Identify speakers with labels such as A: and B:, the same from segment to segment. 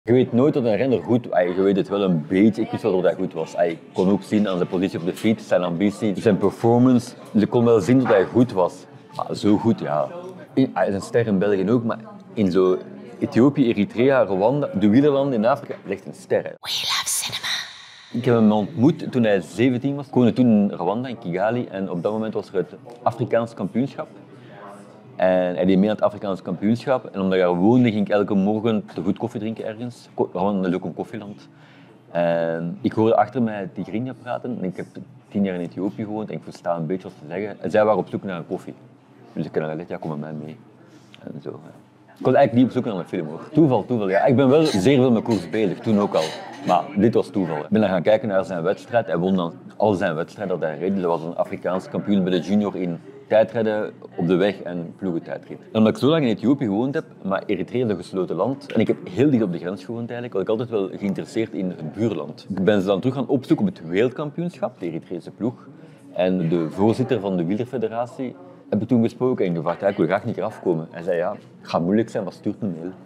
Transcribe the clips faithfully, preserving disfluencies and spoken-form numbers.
A: Je weet nooit dat een renner goed was. Je weet het wel een beetje, ik wist wel dat hij goed was. Ik kon ook zien aan zijn positie op de fiets, zijn ambitie, zijn performance. Je kon wel zien dat hij goed was. Maar zo goed, ja. Hij is een ster in België ook, maar in zo Ethiopië, Eritrea, Rwanda, de wielerlanden in Afrika, is echt een ster. Hè.
B: We love cinema.
A: Ik heb hem ontmoet toen hij zeventien was. Ik woonde toen in Rwanda, in Kigali. En op dat moment was er het Afrikaans kampioenschap. En hij deed mee aan het Afrikaans kampioenschap. En omdat ik daar woonde, ging ik elke morgen te goed koffie drinken ergens. Rwanda is ook een koffieland. En ik hoorde achter mij Tigrinya praten. En ik heb tien jaar in Ethiopië gewoond en ik versta een beetje wat ze zeggen. En zij waren op zoek naar een koffie. Dus ik heb gezegd, ja, kom met mij mee. En zo. Ik was eigenlijk niet op zoek naar een film hoor. Toeval, toeval. Ja, ik ben wel zeer veel met koers bezig, toen ook al. Maar dit was toeval. Ik ben dan gaan kijken naar zijn wedstrijd. Hij won dan al zijn wedstrijden dat hij reed. Hij was een Afrikaans kampioen bij de junior in tijdrijden op de weg en ploegentijdrit. En omdat ik zo lang in Ethiopië gewoond heb, maar Eritrea is een gesloten land. En ik heb heel dicht op de grens gewoond eigenlijk, was ik altijd wel geïnteresseerd in het buurland. Ik ben ze dan terug gaan opzoeken op het wereldkampioenschap, de Eritrese ploeg. En de voorzitter van de wielerfederatie heb ik toen gesproken en gevraagd, ja, ik wil graag niet eraf komen. Hij zei, ja, het gaat moeilijk zijn, maar stuurt een mail.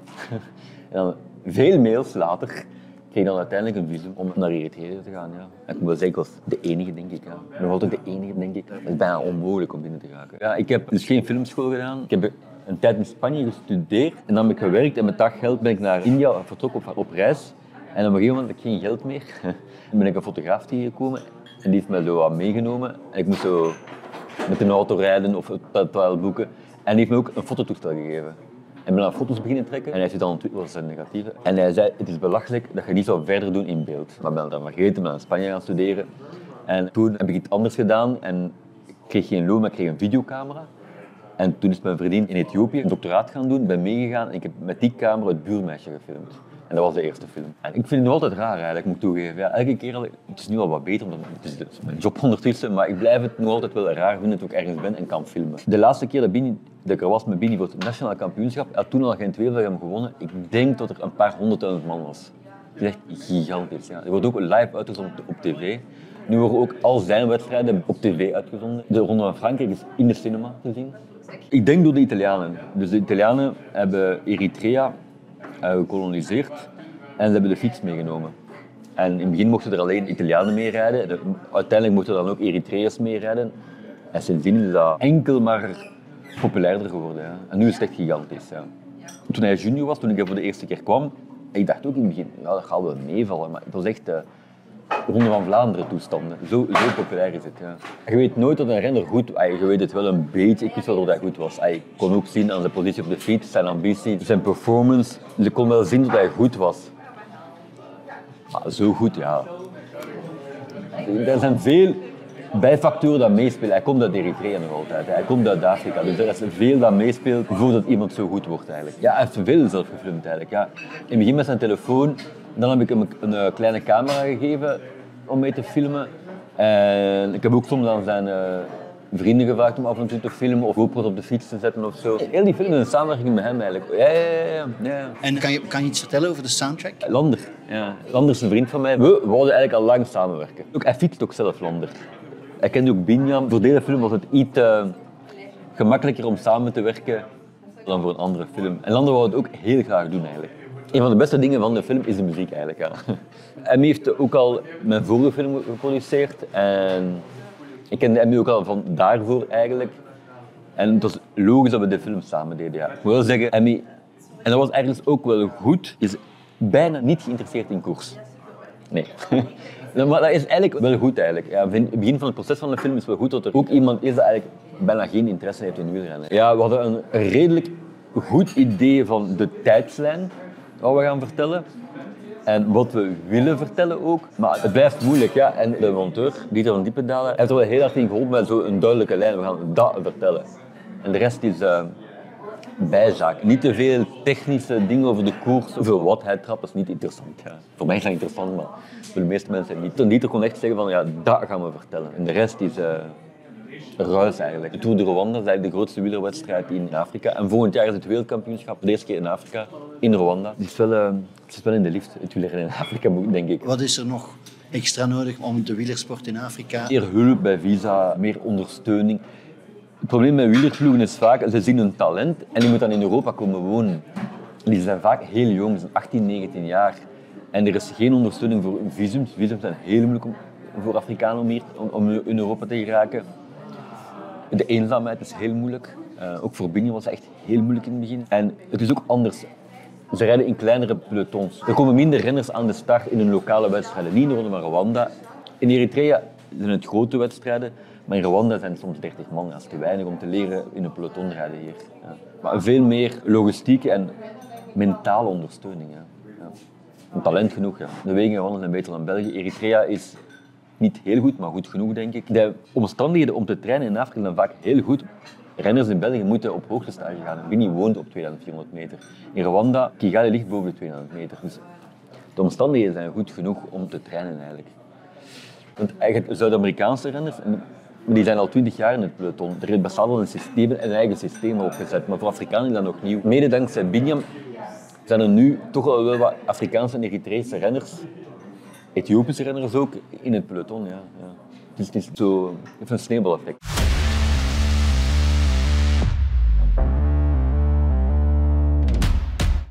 A: En dan, veel mails later kreeg ik dan uiteindelijk een visum om naar Eritrea te gaan. Ja. En ik moet wel zeggen, ik was de enige, denk ik. Ja. Nog altijd de enige, denk ik. Het is bijna onmogelijk om binnen te raken. Ja, ik heb dus geen filmschool gedaan. Ik heb een tijd in Spanje gestudeerd en dan heb ik gewerkt en met dat geld ben ik naar India vertrokken op, op reis. En op een gegeven moment had ik geen geld meer. Dan ben ik een fotograaf tegengekomen en die heeft mij zo wat meegenomen. En ik moest zo met een auto rijden of het toilet boeken. En die heeft me ook een fototoestel gegeven. En ik ben aan foto's beginnen trekken en hij zit dan op Twitter, dat was een negatieve. En hij zei, het is belachelijk dat je niet zou verder doen in beeld. Maar ik ben dan vergeten, ik ben in Spanje gaan studeren. En toen heb ik iets anders gedaan en ik kreeg geen loon, maar ik kreeg een videocamera. En toen is mijn vriendin in Ethiopië een doctoraat gaan doen, ben meegegaan en ik heb met die camera het buurmeisje gefilmd. En dat was de eerste film. En ik vind het nog altijd raar eigenlijk, moet ik toegeven. Ja, elke keer al, het is nu al wat beter, omdat het is, het is mijn job ondertussen, maar ik blijf het nog altijd wel raar vinden dat ik ergens ben en kan filmen. De laatste keer dat, Bini, dat ik er was met Bini voor het nationale kampioenschap, hij had toen al geen twee van hem gewonnen. Ik denk dat er een paar honderdduizend man was. Het is echt gigantisch. Ja. Er wordt ook live uitgezonden op tv. Nu worden ook al zijn wedstrijden op tv uitgezonden. De Ronde van Frankrijk is in de cinema te zien. Ik denk door de Italianen. Dus de Italianen hebben Eritrea gekoloniseerd en ze hebben de fiets meegenomen. En in het begin mochten er alleen Italianen meerijden, de, uiteindelijk mochten er dan ook Eritreërs meerijden. En sindsdien is dat enkel maar populairder geworden. Ja. En nu is het echt gigantisch. Ja. Toen hij junior was, toen ik er voor de eerste keer kwam, ik dacht ook in het begin, ja, dat gaat wel meevallen, maar het was echt uh, Ronde van Vlaanderen toestanden. Zo, zo populair is het. Ja. Je weet nooit dat een renner goed was. Je weet het wel een beetje, ik wist wel dat hij goed was. Ik kon ook zien aan zijn positie op de fiets, zijn ambitie, zijn performance. Je kon wel zien dat hij goed was. Maar zo goed, ja. Er zijn veel bijfactoren die meespelen. Hij komt uit Eritrea nog altijd. Hij komt uit Afrika. Dus er is veel dat meespeelt voordat iemand zo goed wordt eigenlijk. Ja, hij heeft veel zelf gefilmd eigenlijk. Ja. In het begin met zijn telefoon. Dan heb ik hem een, een kleine camera gegeven om mee te filmen. En ik heb ook soms aan zijn uh, vrienden gevraagd om af en toe te filmen of GoPro's op de fiets te zetten of zo. Heel die film is een samenwerking met hem eigenlijk. Ja, ja, ja, ja.
B: En kan je, kan je iets vertellen over de soundtrack?
A: Lander. Ja. Lander is een vriend van mij. We wouden eigenlijk al lang samenwerken. Ook, hij fietst ook zelf, Lander. Hij kende ook Binyam. Voor deze film was het iets uh, gemakkelijker om samen te werken dan voor een andere film. En Lander wou het ook heel graag doen eigenlijk. Een van de beste dingen van de film is de muziek eigenlijk. Ja. Hij heeft ook al mijn vorige film geproduceerd en ik kende hem ook al van daarvoor eigenlijk. En het was logisch dat we de film samen deden. Ja. Ik moet wel zeggen, Emmy, en dat was ergens ook wel goed, is bijna niet geïnteresseerd in koers. Nee. Maar dat is eigenlijk wel goed eigenlijk. Ja, in het begin van het proces van de film is het wel goed dat er ook iemand is dat eigenlijk bijna geen interesse heeft in wielrennen. Ja, we hadden een redelijk goed idee van de tijdslijn wat we gaan vertellen. En wat we willen vertellen ook. Maar het blijft moeilijk, ja. En de monteur, Dieter van Diependalen, heeft er wel heel hard in geholpen met zo'n duidelijke lijn. We gaan dat vertellen. En de rest is uh, bijzaak. Niet te veel technische dingen over de koers. Hoeveel wattheid trappen is niet interessant. Ja. Voor mij is dat interessant, maar voor de meeste mensen niet. En Dieter kon echt zeggen van, ja, dat gaan we vertellen. En de rest is uh, ruis eigenlijk. De Tour de Rwanda is eigenlijk de grootste wielerwedstrijd in Afrika. En volgend jaar is het wereldkampioenschap, de eerste keer in Afrika, in Rwanda. Het is wel, uh, het is wel in de lift, het wielrennen in Afrika, denk ik.
B: Wat is er nog extra nodig om de wielersport in Afrika?
A: Meer hulp bij visa, meer ondersteuning. Het probleem met wielerploegen is vaak, ze zien een talent en die moet dan in Europa komen wonen. Die zijn vaak heel jong, ze zijn achttien, negentien jaar. En er is geen ondersteuning voor visums. Visums zijn heel moeilijk om, voor Afrikanen om, hier, om, om in Europa te geraken. De eenzaamheid is heel moeilijk. Uh, ook voor Bingham was het echt heel moeilijk in het begin. En het is ook anders. Ze rijden in kleinere pelotons. Er komen minder renners aan de start in hun lokale wedstrijden. Niet in de Ronde van Rwanda. In Eritrea zijn het grote wedstrijden, maar in Rwanda zijn het soms dertig man. Dat is te weinig om te leren in een peloton rijden hier. Ja. Maar veel meer logistieke en mentale ondersteuning. Ja. Ja. Talent genoeg. Ja. De wegen van zijn beter dan België. Eritrea is niet heel goed, maar goed genoeg, denk ik. De omstandigheden om te trainen in Afrika zijn vaak heel goed. Renners in België moeten op hoogtestage gaan. Bini woont op tweeduizend vierhonderd meter. In Rwanda, Kigali ligt boven de tweehonderd meter. Dus de omstandigheden zijn goed genoeg om te trainen eigenlijk. Want eigenlijk Zuid-Amerikaanse renners, die zijn al twintig jaar in het peloton. Er bestaat al een systeem, een eigen systeem opgezet. Maar voor Afrikanen is dat nog nieuw. Mede dankzij Bingham zijn er nu toch wel wat Afrikaanse en Eritreese renners, Ethiopische renners ook, in het peloton. Ja, ja. Dus het is zo, het heeft een sneeuwbaleffect.